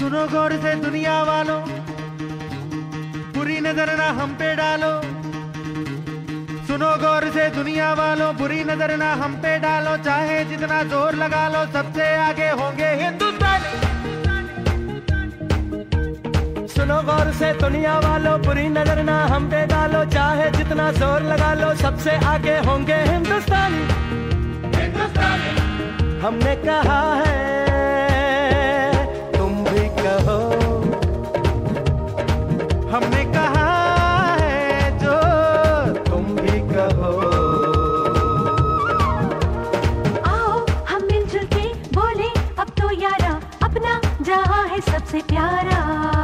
सुनो गौर से दुनिया वालों, बुरी नजर ना हम पे डालो। सुनो गौर से दुनिया वालों, बुरी नजर ना हम पे डालो। चाहे जितना जोर लगा लो, सबसे आगे होंगे हिंदुस्तानी। सुनो गौर से दुनिया वालों, बुरी नजर ना हम पे डालो। चाहे जितना जोर लगा लो, सबसे आगे होंगे हिंदुस्तानी। हमने कहा है, तुम भी कहो। हमने कहा है जो तुम भी कहो। आओ हम मिलजुल के बोले अब तो यारा, अपना जहां है सबसे प्यारा।